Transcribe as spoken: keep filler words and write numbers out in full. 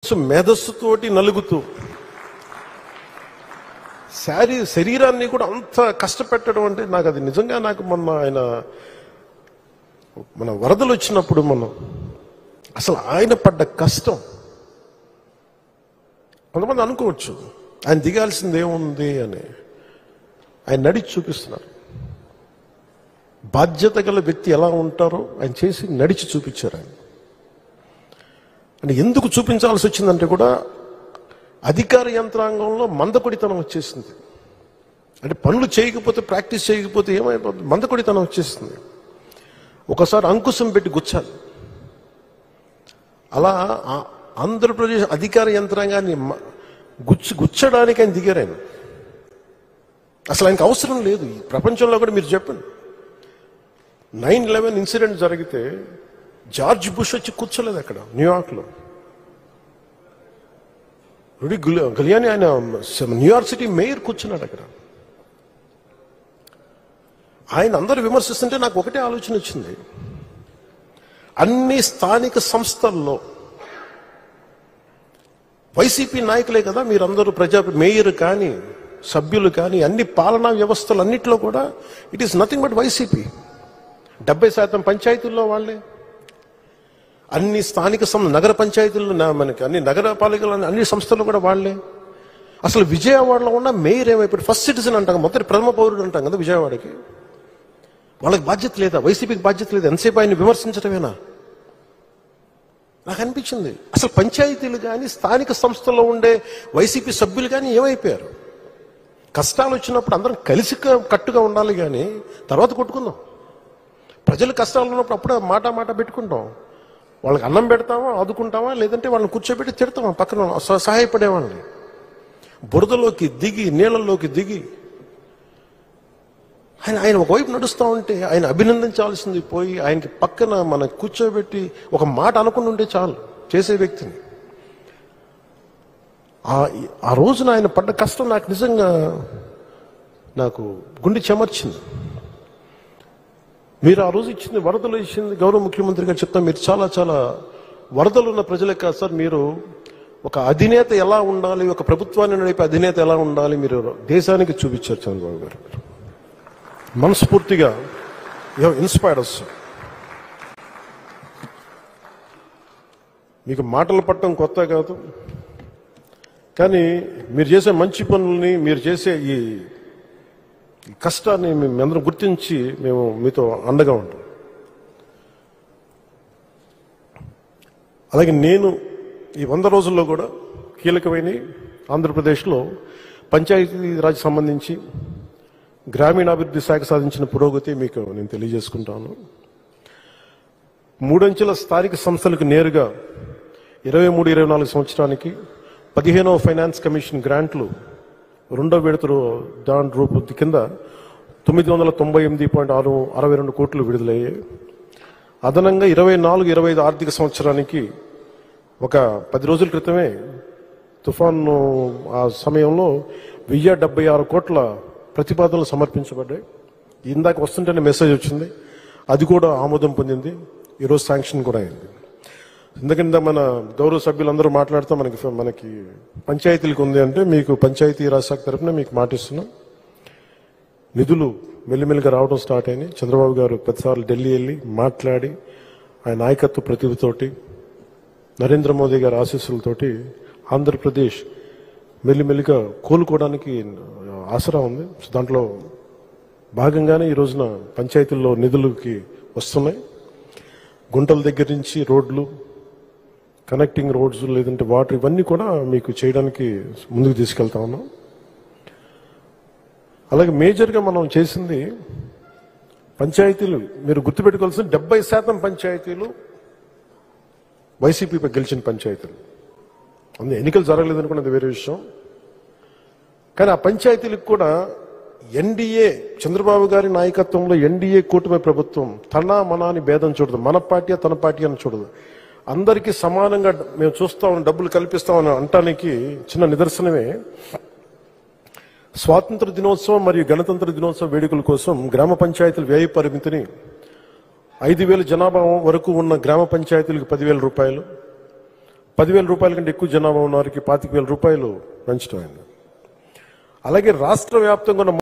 కొంచెం మేధస్సుతోటి నలుగుతూ శారీ శరీరాన్ని కూడా అంత కష్టపెట్టడం అంటే నాకు అది నిజంగా నాకు మొన్న ఆయన మన వరదలు వచ్చినప్పుడు మనం అసలు ఆయన పడ్డ కష్టం కొంతమంది అనుకోవచ్చు ఆయన దిగాల్సింది ఏముంది అని. ఆయన నడిచి చూపిస్తున్నారు. బాధ్యత గల వ్యక్తి ఎలా ఉంటారో ఆయన చేసి నడిచి చూపించారు. ఆయన అంటే ఎందుకు చూపించాల్సి వచ్చిందంటే కూడా అధికార యంత్రాంగంలో మందకొడితనం వచ్చేసింది. అంటే పనులు చేయకపోతే, ప్రాక్టీస్ చేయకపోతే ఏమైపోతుంది, మందకొడితనం వచ్చేస్తుంది. ఒకసారి అంకుశం పెట్టి గుచ్చాలి. అలా ఆంధ్రప్రదేశ్ అధికార యంత్రాంగాన్ని గుచ్చి గుచ్చడానికి ఆయన దిగారు. ఆయన అసలు ఆయనకు అవసరం లేదు. ఈ ప్రపంచంలో కూడా మీరు చెప్పండి, నైన్ లెవెన్ ఇన్సిడెంట్ జరిగితే జార్జ్ బుష్ వచ్చి కూర్చోలేదు అక్కడ న్యూయార్క్లో. రుడి గలియాని ఆయన న్యూయార్క్ సిటీ మేయర్ కూర్చున్నాడు అక్కడ. ఆయన అందరూ విమర్శిస్తుంటే నాకు ఒకటే ఆలోచన వచ్చింది. అన్ని స్థానిక సంస్థల్లో వైసీపీ నాయకులే కదా మీరందరూ, ప్రజా మేయర్ కానీ సభ్యులు కానీ అన్ని పాలనా వ్యవస్థలు అన్నింటిలో కూడా it is nothing but YCP. డెబ్బై శాతం పంచాయతీల్లో వాళ్ళే, అన్ని స్థానిక సం నగర పంచాయతీల్లో మనకి అన్ని నగరపాలికలు అన్ని సంస్థలు కూడా వాళ్ళే. అసలు విజయవాడలో ఉన్న మేయర్ ఏమైపోయి ఫస్ట్ సిటిజన్ అంటాం, మొదటి ప్రథమ పౌరుడు అంటాం కదా విజయవాడకి. వాళ్ళకి బాధ్యత లేదా? వైసీపీకి బాధ్యత లేదా? ఎంతసేపు ఆయన విమర్శించడమేనా? నాకు అనిపించింది అసలు పంచాయతీలు కానీ స్థానిక సంస్థల్లో ఉండే వైసీపీ సభ్యులు కానీ ఏమైపోయారు? కష్టాలు వచ్చినప్పుడు అందరం కలిసి కట్టుగా ఉండాలి, కానీ తర్వాత కొట్టుకుందాం. ప్రజలు కష్టాలు ఉన్నప్పుడు అప్పుడే మాట మాట పెట్టుకుంటాం. వాళ్ళకి అన్నం పెడతామా, ఆదుకుంటామా, లేదంటే వాళ్ళని కూర్చోబెట్టి తిడతామా పక్కన సహాయపడే వాళ్ళని. బురదలోకి దిగి నీళ్ళల్లోకి దిగి ఆయన ఆయన ఒకవైపు నడుస్తూ ఉంటే ఆయన అభినందించాల్సింది పోయి ఆయనకి పక్కన మన కూర్చోబెట్టి ఒక మాట అనుకుని ఉంటే చాలు చేసే వ్యక్తిని. ఆ రోజున ఆయన పడ్డ కష్టం నాకు నిజంగా నాకు గుండె చెమర్చింది. మీరు ఆ రోజు ఇచ్చింది వరదలు ఇచ్చింది గౌరవ ముఖ్యమంత్రి గారు చెప్తాం, మీరు చాలా చాలా వరదలు ఉన్న ప్రజలే కాదు సార్, మీరు ఒక అధినేత ఎలా ఉండాలి, ఒక ప్రభుత్వాన్ని నడిపే అధినేత ఎలా ఉండాలి మీరు దేశానికి చూపించారు చంద్రబాబు గారు. మనస్ఫూర్తిగా యు హావ్ ఇన్స్పైర్డ్ us. మీకు మాటలు పట్టడం కొత్త కాదు, కానీ మీరు చేసే మంచి పనుల్ని, మీరు చేసే ఈ కష్టాన్ని మేమందరం గుర్తించి మేము మీతో అండగా ఉంటాం. అలాగే నేను ఈ వంద రోజుల్లో కూడా కీలకమైన ఆంధ్రప్రదేశ్లో పంచాయతీరాజ్ సంబంధించి గ్రామీణాభివృద్ధి శాఖ సాధించిన పురోగతి మీకు నేను తెలియజేసుకుంటాను. మూడంచెల స్థానిక సంస్థలకు నేరుగా ఇరవై మూడు ఇరవై నాలుగు సంవత్సరానికి పదిహేనవ ఫైనాన్స్ కమిషన్ గ్రాంట్లు రెండో విడత దాని రూపు కింద తొమ్మిది వందల తొంభై ఎనిమిది పాయింట్ ఆరు అరవై రెండు కోట్లు విడుదలయ్యాయి. అదనంగా ఇరవై నాలుగు ఇరవై ఐదు ఆర్థిక సంవత్సరానికి ఒక పది రోజుల క్రితమే తుఫాను ఆ సమయంలో వెయ్యి డెబ్బై ఆరు కోట్ల ప్రతిపాదనలు సమర్పించబడ్డాయి. ఇందాక వస్తుంటేనే మెసేజ్ వచ్చింది, అది కూడా ఆమోదం పొందింది, ఈరోజు శాంక్షన్ కూడా అయింది. ఎందుకంటే మన గౌరవ సభ్యులందరూ మాట్లాడుతూ మనకి మనకి పంచాయతీలకు ఉంది అంటే మీకు పంచాయతీ రాజ్ శాఖ తరఫున మీకు మాటిస్తున్నాం. నిధులు మెల్లిమెల్లిగా రావడం స్టార్ట్ అయినాయి. చంద్రబాబు గారు ప్రతిసార్లు ఢిల్లీ వెళ్ళి మాట్లాడి ఆయన నాయకత్వ ప్రతిభతోటి నరేంద్ర మోదీ గారి ఆశీస్సులతోటి ఆంధ్రప్రదేశ్ మెల్లిమెల్లిగా కోలుకోవడానికి ఆసరా ఉంది. దాంట్లో భాగంగానే ఈ రోజున పంచాయతీల్లో నిధులకి వస్తున్నాయి. గుంటల దగ్గర నుంచి రోడ్లు, కనెక్టింగ్ రోడ్స్, లేదంటే వాటర్, ఇవన్నీ కూడా మీకు చేయడానికి ముందుకు తీసుకెళ్తా ఉన్నాం. అలాగే మేజర్గా మనం చేసింది పంచాయతీలు మీరు గుర్తుపెట్టుకోవాల్సిన డెబ్బై శాతం పంచాయతీలు వైసీపీపై గెలిచిన పంచాయతీలు. అందులో ఎన్నికలు జరగలేదనుకున్నది వేరే విషయం, కానీ ఆ పంచాయతీలకు కూడా ఎన్డీఏ చంద్రబాబు గారి నాయకత్వంలో ఎన్డీఏ కూటమి ప్రభుత్వం తన మన అని భేదం చూడదు, మన పార్టీ తన పార్టీ అని చూడదు, అందరికీ సమానంగా మేము చూస్తామని డబ్బులు కల్పిస్తామని అంటానికి చిన్న నిదర్శనమే స్వాతంత్ర దినోత్సవం మరియు గణతంత్ర దినోత్సవ వేడుకల కోసం గ్రామ పంచాయతీల వ్యయ పరిమితిని ఐదు వేల జనాభా వరకు ఉన్న గ్రామ పంచాయతీలకు పదివేల రూపాయలు, పదివేల రూపాయల కంటే ఎక్కువ జనాభా ఉన్న వారికి పాతిక వేల రూపాయలు పెంచడం అయింది. అలాగే రాష్ట్ర వ్యాప్తంగా ఉన్న